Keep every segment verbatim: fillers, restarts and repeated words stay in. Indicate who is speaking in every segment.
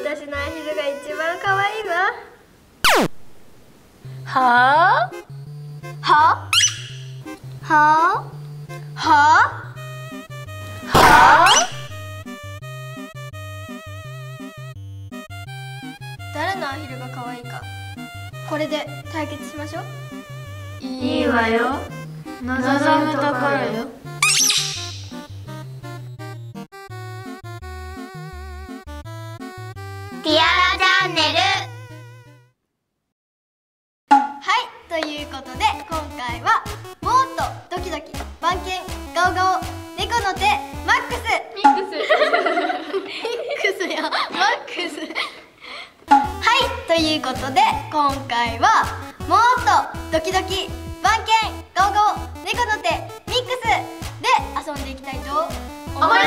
Speaker 1: 私のアヒルが一番可愛いわ。
Speaker 2: はあはははは
Speaker 1: 誰のアヒルが可愛いか、これで対決しましょう。
Speaker 2: いいわよ、望むところよ。
Speaker 3: ティアラチャンネル。
Speaker 1: はい、ということで今回はもっとドキドキ番犬ガオガオ猫の手マックスミックスミックスやマックスはいということで今回はもっとドキドキ番犬ガオガオ猫の手ミックスで遊んでいきたいと思います。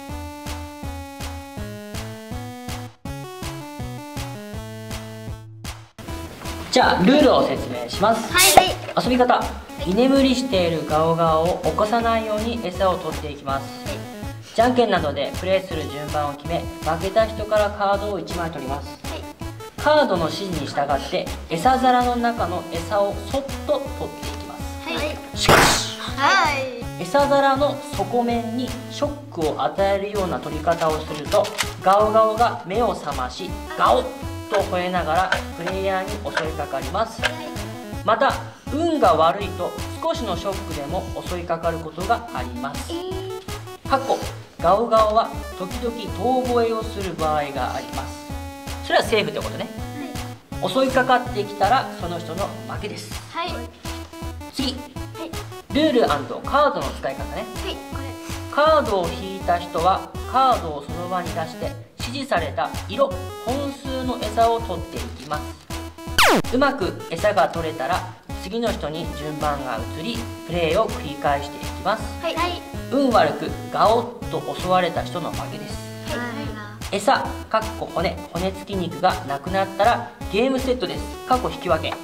Speaker 4: じゃあルールを説明します。
Speaker 1: はい、
Speaker 4: 遊び方、居眠りしているガオガオを起こさないように餌を取っていきます。
Speaker 1: はい、
Speaker 4: じゃんけんなどでプレイする順番を決め、負けた人からカードをいちまい取ります。
Speaker 1: はい、
Speaker 4: カードの指示に従って餌皿の中の餌をそっと取っていきます。
Speaker 1: はい、
Speaker 4: しかし
Speaker 1: はい、
Speaker 4: 餌皿の底面にショックを与えるような取り方をするとガオガオが目を覚ましガオッと吠えながらプレイヤーに襲いかかります。また運が悪いと少しのショックでも襲いかかることがあります。過去ガオガオは時々遠吠えをする場合があります。それはセーフってことね。襲いかかってきたらその人の負けです。
Speaker 1: はい、
Speaker 4: 次、ルール&カードの使い方ね。
Speaker 1: はい、これ
Speaker 4: カードを引いた人はカードをその場に出して指示された色本数の餌を取っていきます。うまく餌が取れたら次の人に順番が移りプレイを繰り返していきます。
Speaker 1: はい、
Speaker 4: 運悪くガオッと襲われた人の負けです。餌かっこ骨骨付き肉がなくなったらゲームセットです。かっこ引き分け。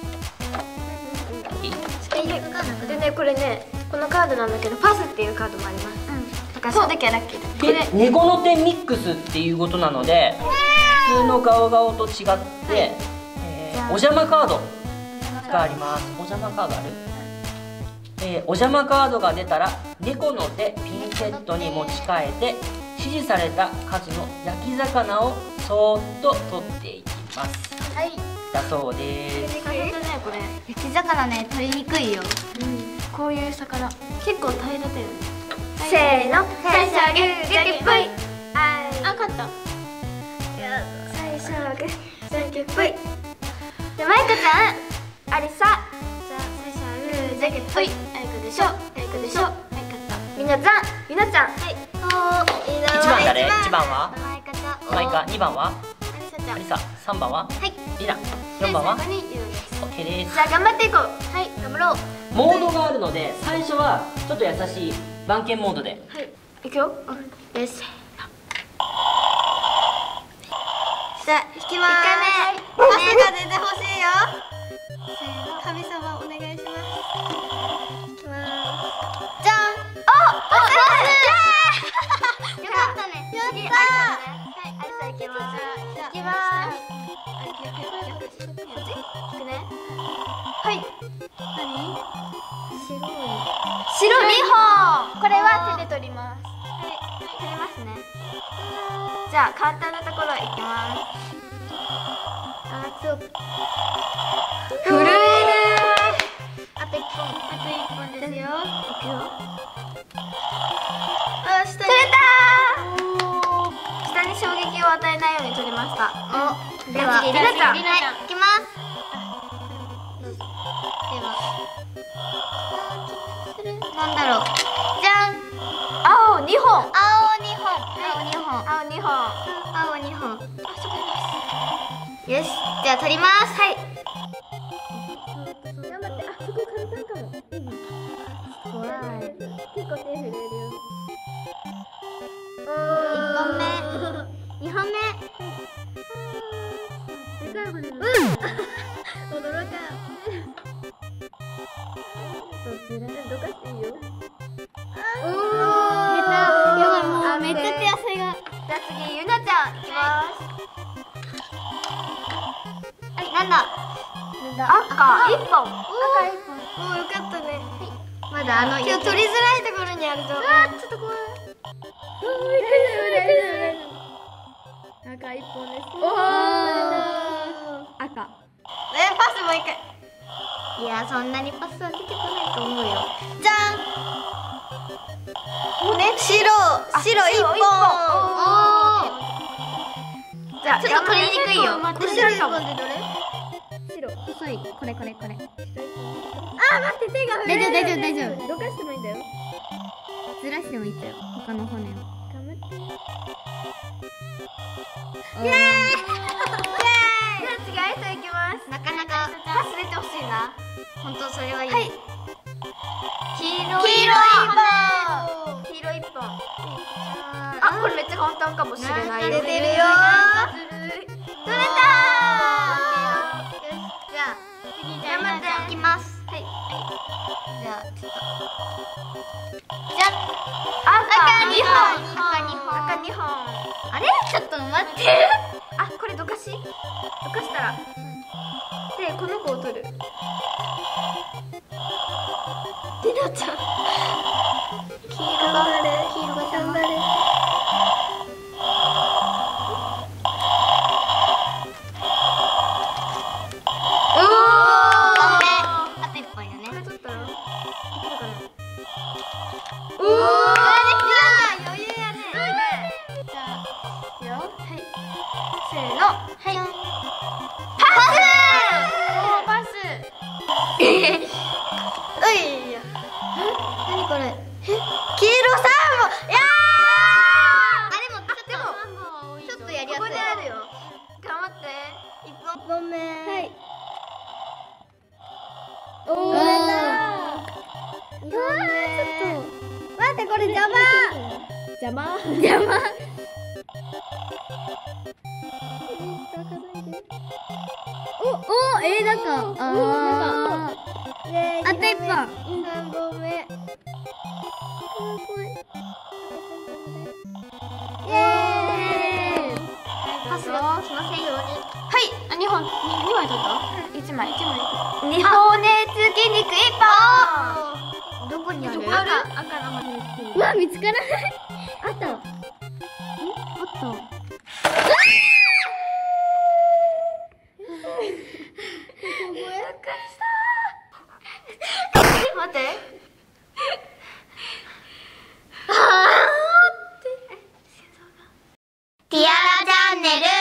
Speaker 1: でね、これね、このカードなんだけどパスっていうカードもあります。だからその時はラッキーだ。
Speaker 4: で、猫の手ミックスっていうことなので普通のガオガオと違って、えー、お邪魔カードがあります。お邪魔カードある？えー、お邪魔カードが出たら猫の手ピンセットに持ち替えて指示された数の焼き魚をそーっと取っていきます。
Speaker 1: はい、
Speaker 4: だそうです。
Speaker 1: これ
Speaker 3: 焼き魚ね、取りにくいよ。
Speaker 1: こういう魚結構平らだよね。せーの、最初はグーじゃんけんぽい。あ、勝った。最初はグーじゃんけんぽい。で、マイカちゃん、アリサ。じゃあ最初はグーじゃんけんぽい。あいこでしょ、あいこでしょ。はい、勝った。みなちゃん、みなちゃん。はい。おー、
Speaker 4: いちばん誰？いちばんは
Speaker 3: マイカちゃん。
Speaker 4: マイカ。にばんは
Speaker 1: アリサちゃん。
Speaker 4: アリサ。さんばんは
Speaker 3: はい。
Speaker 4: リナ。よんばんは
Speaker 1: 最後にユウです。
Speaker 4: オッケーです。
Speaker 1: じゃあ頑張っていこう。はい、頑張ろう。
Speaker 4: モードがあるので最初はちょっと優しい番犬モードで。
Speaker 1: はい、いくよ。よし、せーの。じゃあ引きまーす。パスが出てほしいよ。せーの、神様お願いします。引きまーす。じゃん。あ、パス。よかったね。やったー。はい、アリサ行きます。行きます。いくね。はい。何？白い。白にほん。これは手で取ります。はい、取りますね。じゃあ簡単なところいきます。あ、強く。震える。あと一本。あと一本ですよ。いくよ。あ、下に。取れたー。下に衝撃を与えないように取りました。お、ではリナちゃん。
Speaker 3: はい、いきます。なんだろう。じゃん。
Speaker 1: 青にほん。
Speaker 3: 青にほん。青にほん。
Speaker 1: 青にほん。
Speaker 3: 青にほん。よし、じゃあ取ります。はい。
Speaker 1: 頑張って。あ、すごい簡単かも。怖い。結構手震えるよ。
Speaker 3: 一本目。二本目。
Speaker 1: うん。驚か。どかしていいよ。おお。
Speaker 3: やばい、もうめっちゃ手汗が。
Speaker 1: 大
Speaker 3: じゃあ次ゆなちゃんいきます。はい、なんだ赤一本。赤一本。
Speaker 1: おお、よかったね。
Speaker 3: まだあの
Speaker 1: 今日取りづらいところにあるぞ。
Speaker 3: うわちょっと怖い。赤一本です。おお赤。
Speaker 1: え、パスもう一回。
Speaker 3: いやそんなにパスは出てこないと思うよ。
Speaker 1: じゃん。白、白一本。
Speaker 3: じゃあちょっと取りにくいよ。
Speaker 1: 白一本ってどれ？
Speaker 3: 白細いこれこれこれ。
Speaker 1: あー、待って、手が触れる。
Speaker 3: 大丈夫大丈夫大丈夫。
Speaker 1: どかしてもいいんだよ。
Speaker 3: ずらしてもいいっちゃよ。他の骨を。
Speaker 1: 頑張って。
Speaker 3: イエーイ。イエーイ。じゃあ次アイスいきます。なかなかパス出てほしいな。本当それはいい。はい。黄色い本。黄色い本。あ、これめっちゃ簡単かもしれないよ。
Speaker 1: 出てるよ。
Speaker 3: 取れたー。よし、じゃあ次じゃあまたいきます。はい。じゃあちょっと。じゃあ赤二本。赤二本。赤二本。あれ？ちょっと待って。あ、これどかし？どかしたら。でこの子を取る。
Speaker 1: りなちゃん。黄色が黄色が頑張れ。
Speaker 3: おお。あと一本よね。これ取ったら。おお。余裕やね。じゃあいくよ。はい。せーの。はい。パス。おおパス。
Speaker 1: おいや。何これ。え、黄色三本。いや
Speaker 3: あでもでもちょっとやりやすい。ここであるよ。頑張って。一本。
Speaker 1: 一本目。はい。
Speaker 3: おお。
Speaker 1: 取れた。二本目。待って、これ邪魔。
Speaker 3: 邪魔。邪魔。
Speaker 1: おお、えー、なんかああ。あと一本。三本目。イエーイ。
Speaker 3: パスをしませんように。はい。あ、二本。二枚取った？一枚。一枚。二本でつき肉一本。どこにある？赤赤の方に。
Speaker 1: うわ、見つからない。あった。え？あった。
Speaker 3: 待って。ティアラチャンネル。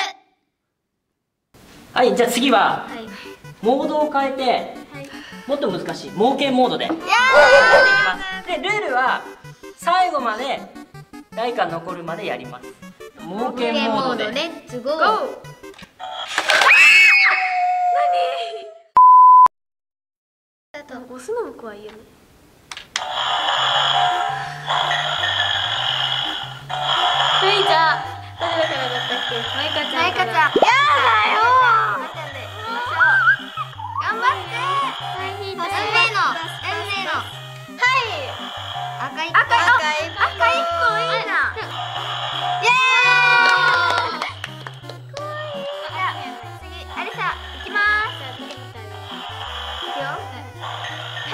Speaker 4: はい、じゃあ次は、
Speaker 3: はい、
Speaker 4: モードを変えて、はい、もっと難しい冒険モードでやっていきます。でルールは最後まで誰か残るまでやります。冒険モードで
Speaker 3: レッツゴー。何？押すのも怖いよね。はい、じゃあ誰だからだったっけ？マイカちゃん。マイカちゃん。やだよ。頑張って。運命の運命の。はい。赤い赤い赤い赤い子いいな。イエーイ。じゃあ次アリサ行きます。いくよ。はい。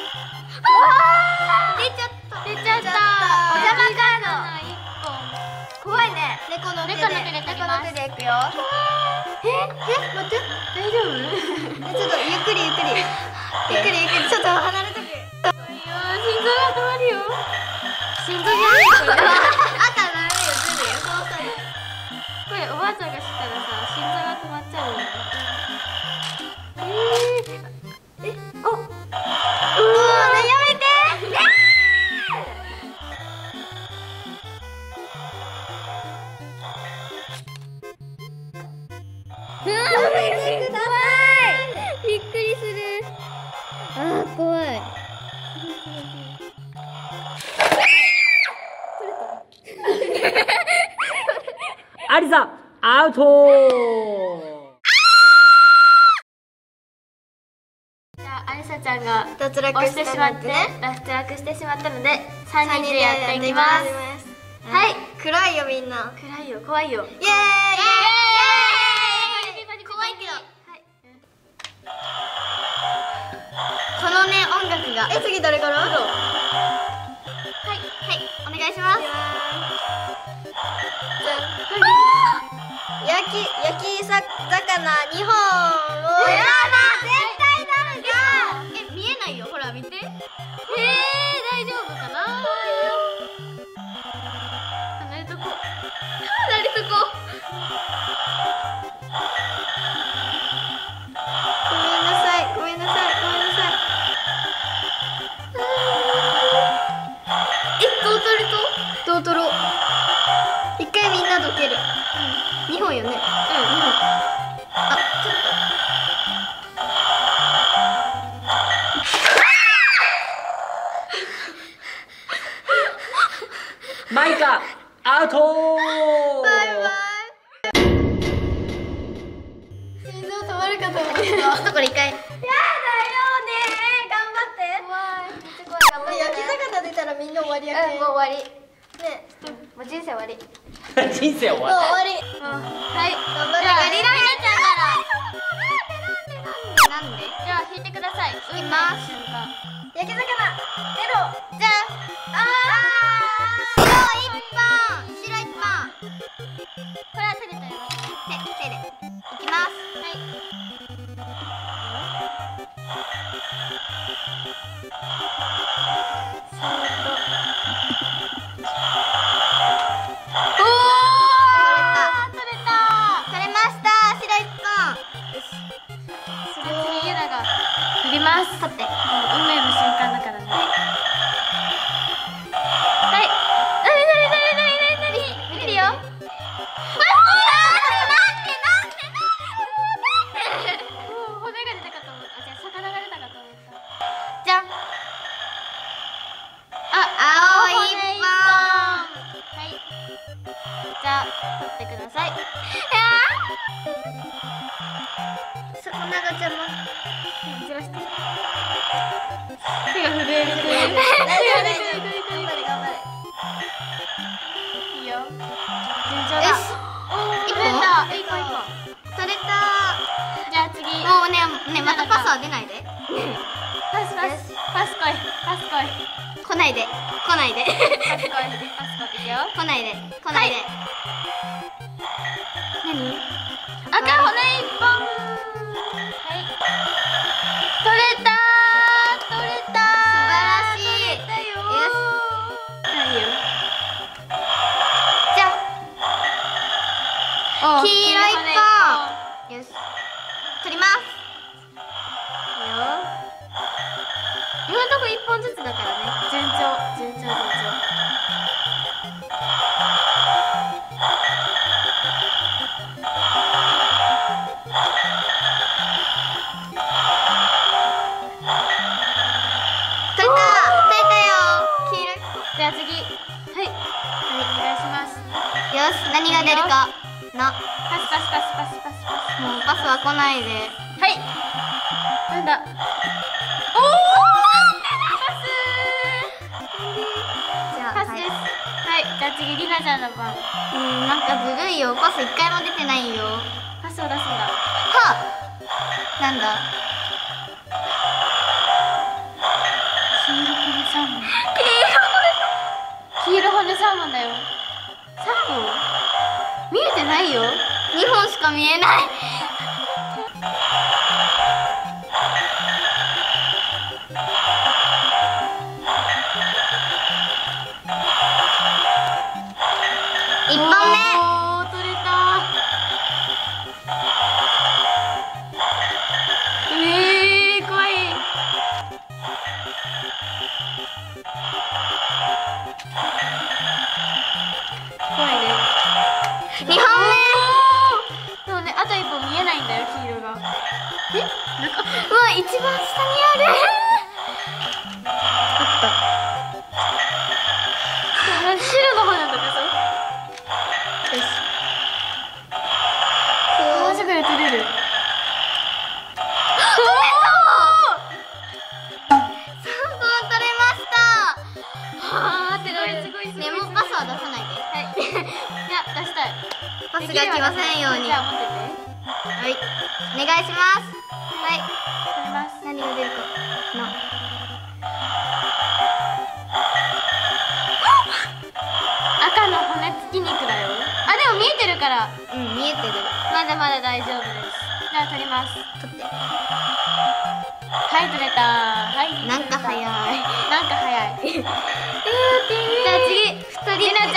Speaker 3: 出ちゃった出ちゃった。お邪魔カード一本。怖いね。猫の手で猫の手でいくよ。ええ待って大丈夫？ちょっとゆっくりゆっくりゆっくりゆっくりちょっと離れとく。心臓が止まるよ。心臓じゃないこれ。赤なるよずるよ。これおばあちゃんが知ったらさ心臓が止まっちゃうよね。えー、えおうわやめて。うわびっくりする。あー怖い。
Speaker 4: アリサアウト。
Speaker 3: じゃあアリサちゃんが
Speaker 1: 脱落
Speaker 3: 押してしまって脱落してしまったのでさんにんでやっていきます。はい。
Speaker 1: 暗いよみんな。
Speaker 3: 暗いよ、怖いよ。
Speaker 1: イエーイ。
Speaker 3: 怖いけど。
Speaker 1: このね音楽が。え、次誰から？はいはいお願いします。焼き焼きさ魚にほんを。やだ絶対なるじゃん。え見えないよほら見て。えー大丈夫かな。
Speaker 3: 離れとこ。離れとこ。
Speaker 1: ごめんなさいごめんなさいごめんなさい。えどう取ると？どう取ろう。一回みんなどける。二本よね。うん二本。あちょっと。
Speaker 4: マイカアウトー。
Speaker 1: バイバイ。心臓止まるかと思った。ちょっとこれ一回。やだよね頑張って。怖い。めっちゃ怖い。頑張って。焼き魚出たらみんな終わりやけ。
Speaker 3: もう終わり。
Speaker 1: ね。
Speaker 3: もう人生終わり。
Speaker 4: 人生終
Speaker 1: もう
Speaker 4: わ
Speaker 1: 終わり。
Speaker 3: はい。
Speaker 1: 頑張れ。
Speaker 3: じゃあリライナちゃんから。
Speaker 1: なんで？
Speaker 3: じゃあ引いてください。
Speaker 1: 引きます
Speaker 3: 瞬間。
Speaker 1: 焼き魚。ゼロ。じゃあ。ああ。白一本。白一本。
Speaker 3: これは手で取りますね。
Speaker 1: 手手で。いきます。はい。
Speaker 3: おお。
Speaker 1: 取れた。
Speaker 3: 取れた。
Speaker 1: 取れました。白一本。よし。
Speaker 3: それ次ユナが振ります。
Speaker 1: 取って。
Speaker 3: もう運命の瞬間だからね。はい。なになになになになになに。見てるよ。あ、なんでなんでなんでなんで。もう骨が出たかと思った。あ、じゃあ魚が出たかと思った。
Speaker 1: じゃん。
Speaker 3: あ、
Speaker 1: 青一本。
Speaker 3: はい。じゃあ取ってください。
Speaker 1: 魚が邪魔。
Speaker 3: ずらして。手が震える。
Speaker 1: 大丈夫大丈夫。頑張れ頑張れ。
Speaker 3: いいよ。順調だ。
Speaker 1: よし。
Speaker 3: 一
Speaker 1: 本
Speaker 3: 本だ。一本一本。
Speaker 1: 取れた。
Speaker 3: じゃあ次。
Speaker 1: もうねねまたパスは出ないで。
Speaker 3: パスパス。パス来い。パス来い。
Speaker 1: 来ないで来ないで。
Speaker 3: パス来い。パス来い。いくよ。
Speaker 1: 来ないで来ないで。
Speaker 3: 何？赤骨一本。はい。取れたー。取れたー。
Speaker 1: 素晴らしい。
Speaker 3: 取れたよー。
Speaker 1: よし。
Speaker 3: はいよ。
Speaker 1: じゃ
Speaker 3: お
Speaker 1: あ黄色一本。よし。取ります。
Speaker 3: いいよ。今のとこ一本ずつだからね。順調順調順調。
Speaker 1: 取れた取れたよ。黄色い。
Speaker 3: じゃあ次。はい。はいお願いします。
Speaker 1: よし何が出るかな。
Speaker 3: パスパスパスパスパスパス。
Speaker 1: もうパスは来ないで。
Speaker 3: はい。なんだ。おお。パス。
Speaker 1: じゃあ
Speaker 3: パスです。はい。じゃあ次リナちゃんの番。
Speaker 1: うんなんかずるいよ。パス一回も出てないよ。
Speaker 3: パスを出すんだ。
Speaker 1: はあ。なんだ。
Speaker 3: 黄色骨サーモン。黄色骨サーモンだよ。サーモン。見えてないよ。
Speaker 1: 二本しか見えない。一本目。
Speaker 3: おー取れた。えー怖い。怖いね。
Speaker 1: 二本目。
Speaker 3: でもねあと一本見えないんだよ黄色が。え？なんか
Speaker 1: うわ一番下にある。
Speaker 3: 白の方なんだけど。よし。マジで取れる。
Speaker 1: 三本取れました。
Speaker 3: あーってすごいすごいすごい。
Speaker 1: でもパスは出さないで。
Speaker 3: はいいや出したい。
Speaker 1: パスが来ませんように。
Speaker 3: じゃあ持ってて。
Speaker 1: はいお願いします。はい
Speaker 3: 取ります。
Speaker 1: 何が出るかな。
Speaker 3: 赤の骨付き肉だよ。あでも見えてるから。
Speaker 1: うん見えてる。
Speaker 3: まだまだ大丈夫です。じゃあ取ります。
Speaker 1: 取って。
Speaker 3: はい取れた。はい
Speaker 1: なんか早い。
Speaker 3: なんか早い。じゃあ次ふたりりなちゃん。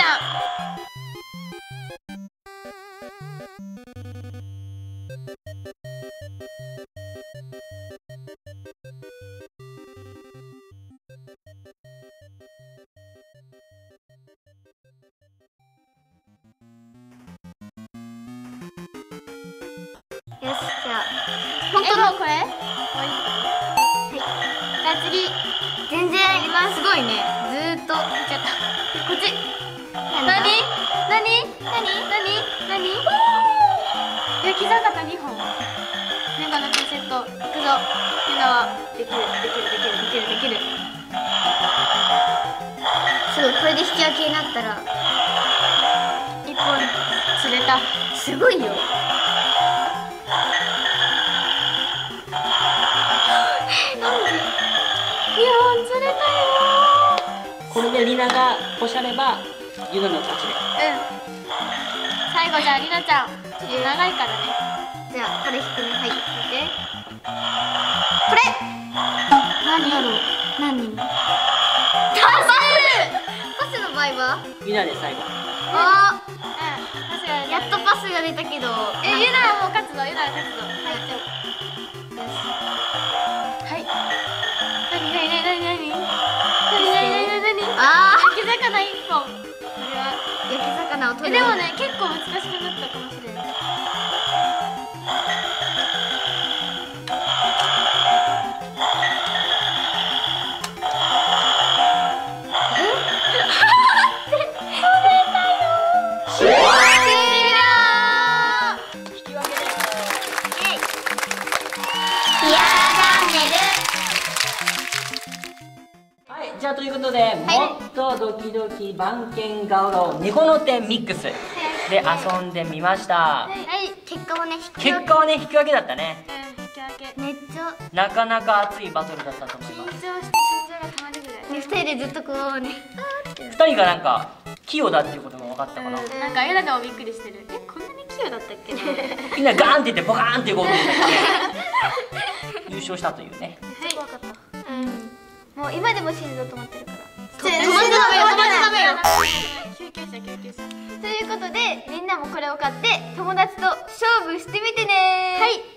Speaker 1: よしじゃあ
Speaker 3: 本当のこれ？はい。じゃあ次
Speaker 1: 全然すごいね。ずーっと
Speaker 3: 見ちゃった。こっち。
Speaker 1: 何
Speaker 3: なに？なに？なに？なに？なに？焼き魚にほん。メガネピンセット。いくぞ。ゆなはできるできるできるできるできる。
Speaker 1: すごいこれで引き分けになったら
Speaker 3: 一本釣れた。
Speaker 1: すごいよ。
Speaker 3: にほん釣れたよ。
Speaker 4: これでリナがポシャればユナの勝ちで。
Speaker 3: うん。最後じゃありなちゃん。ちょっと長いからね。
Speaker 1: じゃあこれ引くね。はい
Speaker 3: 見て。
Speaker 1: これ
Speaker 3: 何だろう。
Speaker 1: 何？パスパスの場合は
Speaker 4: ユナで最後。
Speaker 1: あ
Speaker 3: うん。パスが
Speaker 1: ーやっとパスが出たけど
Speaker 3: え、ゆなはもう勝つぞ。ゆなは勝つぞ。はい。はい。なになになになになになになになに
Speaker 1: あ
Speaker 3: 焼き魚一本。これは。
Speaker 1: ー焼き魚を取る。
Speaker 3: えでもね結構難しくなったかもしれない。
Speaker 4: じゃあということで、もっとドキドキ番犬ガオガオ猫の手ミックスで遊んでみました。
Speaker 1: はい結果をね引き
Speaker 4: 結
Speaker 1: 分け
Speaker 4: 果はね引き分けだったね。
Speaker 3: うん、引き分け。
Speaker 1: めっちゃ
Speaker 4: なかなか熱いバトルだったと思い
Speaker 3: 緊張
Speaker 4: ます。
Speaker 3: して心臓が止まるぐらい。
Speaker 1: ね二人でずっとこうね
Speaker 4: ふたりがなんか器用だっていうことも分かったかな。
Speaker 3: うん、なんかゆなでもびっくりしてる。え、こんなに器用だったっけな。
Speaker 4: みんなガーンって言ってボカーンって動くんだけどね優勝したというね。
Speaker 3: 怖かった。うん。もう今でも心臓止まってるから。
Speaker 1: 止まっちゃダメよ止まっちゃダメよ。
Speaker 3: 救急車救急車。ということでみんなもこれを買って友達と勝負してみてね。はい。